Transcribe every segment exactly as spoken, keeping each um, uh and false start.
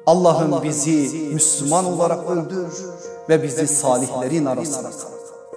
Allah'ım bizi Müslüman olarak öldür ve bizi salihlerin arasına kal.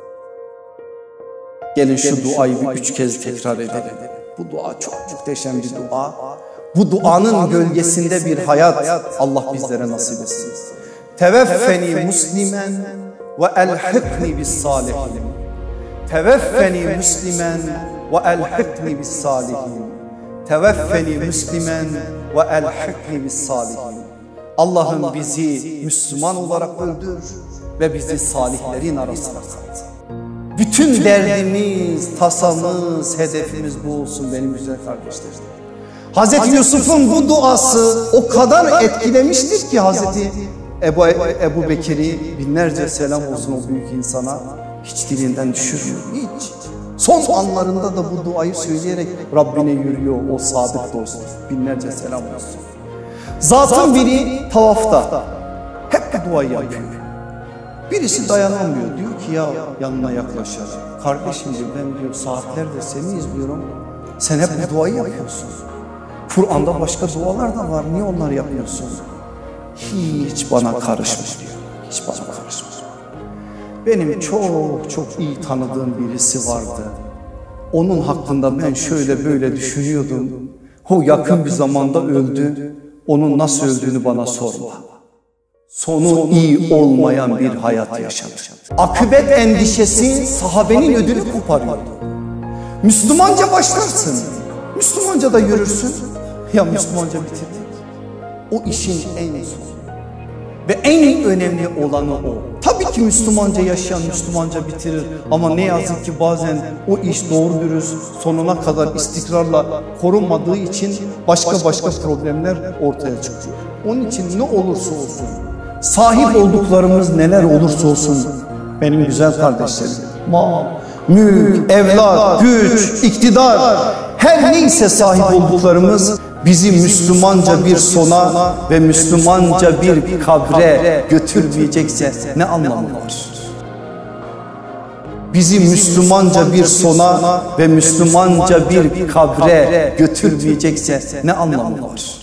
Gelin şu duayı bir üç kez tekrar edelim. Bu dua çok muhteşem bir dua. Bu duanın gölgesinde bir hayat Allah bizlere nasip etsin. Teveffeni muslimen ve elhikni bis salihin. Teveffeni muslimen ve elhikni bis salihin. Teveffeni muslimen ve elhikni bis salihin. Allah'ım bizi Müslüman olarak öldür ve bizi salihlerin arasına kal. Bütün derdimiz, tasamız, hedefimiz bu olsun benim güzel kardeşlerim. Hazreti Yusuf'un bu duası o kadar etkilemiştir ki Hazreti Ebu, Ebu Bekir'i, binlerce selam olsun o büyük insana, hiç dilinden düşürmüyor. Hiç. Son anlarında da bu duayı söyleyerek Rabbine yürüyor o sadık dost. Binlerce selam olsun. Zatın biri tavafta hep bu duayı yapıyor. Birisi dayanamıyor, diyor ki ya yanına yaklaşır. Kardeşim diyor, ben diyor saatlerdir seni izliyorum. Sen hep bu duayı yapıyorsun. Kur'an'da başka dualar da var, niye onları yapıyorsun? Hiç bana karışma diyor. Hiç bana karışma. Benim çok çok iyi tanıdığım birisi vardı. Onun hakkında ben şöyle böyle düşünüyordum. O yakın bir zamanda öldü. Onun nasıl öldüğünü bana sorma. Sonu iyi olmayan bir hayat yaşadı. Akıbet endişesi sahabenin ödünü koparıyordu. Müslümanca başlarsın, Müslümanca da yürürsün. Ya Müslümanca bitirdik. O işin en sonu. Ve en önemli olanı o. Tabii ki Müslümanca yaşayan Müslümanca bitirir. Ama ne yazık ki bazen o iş doğru dürüst sonuna kadar istikrarla korunmadığı için başka başka problemler ortaya çıkıyor. Onun için ne olursa olsun, sahip olduklarımız neler olursa olsun benim güzel kardeşlerim, mal, mülk, evlat, güç, iktidar, her neyse sahip olduklarımız bizi Müslümanca bir sona ve Müslümanca bir kabre götürmeyecekse ne anlamı var? Bizi Müslümanca bir sona ve Müslümanca bir kabre götürmeyecekse ne anlamı var?